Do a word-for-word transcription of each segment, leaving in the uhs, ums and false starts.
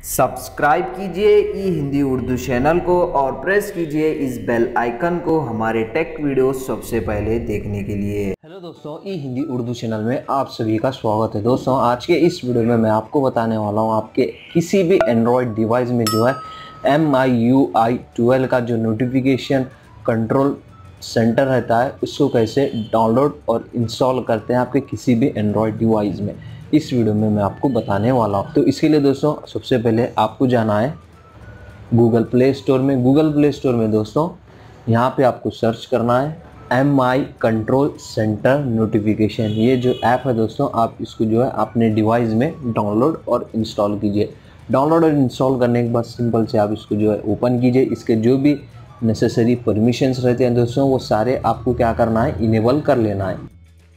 Subscribe कीजिए ई Hindi Urdu channel को और प्रेस कीजिए इस बेल आइकन को हमारे टेक वीडियो सबसे पहले देखने के लिए। हेलो दोस्तों, ई हिंदी उर्दू चैनल में आप सभी का स्वागत है। दोस्तों, आज के इस वीडियो में मैं आपको बताने वाला हूं आपके किसी भी एंड्रॉयड डिवाइस में जो है M I U I twelve का जो नोटिफिकेशन कंट्रोल सेंटर रहता है उसको कैसे डाउनलोड और इंस्टॉल करते हैं आपके किसी भी एंड्रॉयड डिवाइस में। इस वीडियो में मैं आपको बताने वाला हूँ। तो इसके लिए दोस्तों सबसे पहले आपको जाना है गूगल प्ले स्टोर में। गूगल प्ले स्टोर में दोस्तों यहाँ पे आपको सर्च करना है M I control centre notification. ये जो ऐप है दोस्तों, आप इसको जो है अपने डिवाइस में डाउनलोड और इंस्टॉल कीजिए। डाउनलोड और इंस्टॉल करने के बाद सिंपल से आप इसको जो है ओपन कीजिए। इसके जो भी नेसेसरी परमिशंस रहते हैं दोस्तों वो सारे आपको क्या करना है, इनेबल कर लेना है।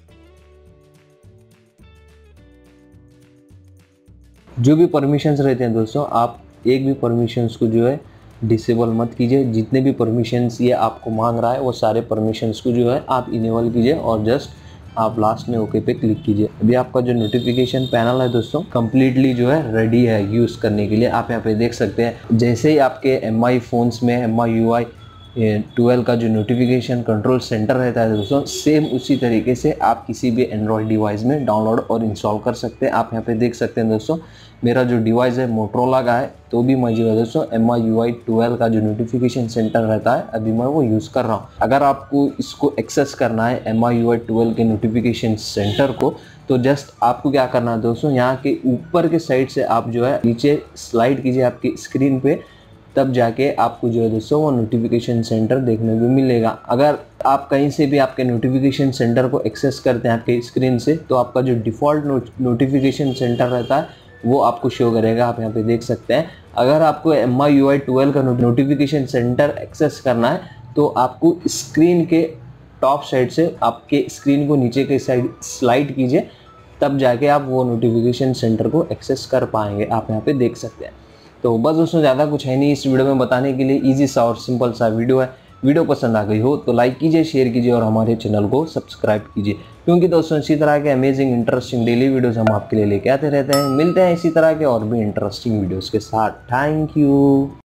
जो भी परमिशंस रहते हैं दोस्तों, आप एक भी परमिशंस को जो है डिसेबल मत कीजिए। जितने भी परमिशंस ये आपको मांग रहा है वो सारे परमिशंस को जो है आप इनेबल कीजिए और जस्ट आप लास्ट में ओके पे क्लिक कीजिए। अभी आपका जो नोटिफिकेशन पैनल है दोस्तों कंप्लीटली जो है रेडी है यूज़ करने के लिए। आप यहाँ पे देख सकते हैं जैसे ही आपके एम आई फोन्स में M I U I twelve का जो नोटिफिकेशन कंट्रोल सेंटर रहता है दोस्तों, सेम उसी तरीके से आप किसी भी एंड्रॉयड डिवाइस में डाउनलोड और इंस्टॉल कर सकते हैं। आप यहाँ पे देख सकते हैं दोस्तों, मेरा जो डिवाइस है मोटरोला का है, तो भी मैं जो है दोस्तों M I U I twelve का जो नोटिफिकेशन सेंटर रहता है अभी मैं वो यूज़ कर रहा हूँ। अगर आपको इसको एक्सेस करना है M I U I twelve के नोटिफिकेशन सेंटर को, तो जस्ट आपको क्या करना है दोस्तों, यहाँ के ऊपर के साइड से आप जो है नीचे स्लाइड कीजिए आपकी स्क्रीन पे, तब जाके आपको जो है दोस्तों वो नोटिफिकेशन सेंटर देखने को मिलेगा। अगर आप कहीं से भी आपके नोटिफिकेशन सेंटर को एक्सेस करते हैं आपके स्क्रीन से, तो आपका जो डिफ़ॉल्ट नोटिफिकेशन सेंटर रहता है वो आपको शो करेगा। आप यहाँ पे देख सकते हैं। अगर आपको M I U I twelve का नोटिफिकेशन सेंटर एक्सेस करना है तो आपको स्क्रीन के टॉप साइड से आपके स्क्रीन को नीचे के साइड स्लाइड कीजिए, तब जाके आप वो नोटिफिकेशन सेंटर को एक्सेस कर पाएंगे। आप यहाँ पे देख सकते हैं। तो बस दोस्तों ज़्यादा कुछ है नहीं इस वीडियो में बताने के लिए। इजी सा और सिंपल सा वीडियो है। वीडियो पसंद आ गई हो तो लाइक कीजिए, शेयर कीजिए और हमारे चैनल को सब्सक्राइब कीजिए, क्योंकि दोस्तों इसी तरह के अमेजिंग इंटरेस्टिंग डेली वीडियोस हम आपके लिए लेके आते रहते हैं। मिलते हैं इसी तरह के और भी इंटरेस्टिंग वीडियोस के साथ। Thank you.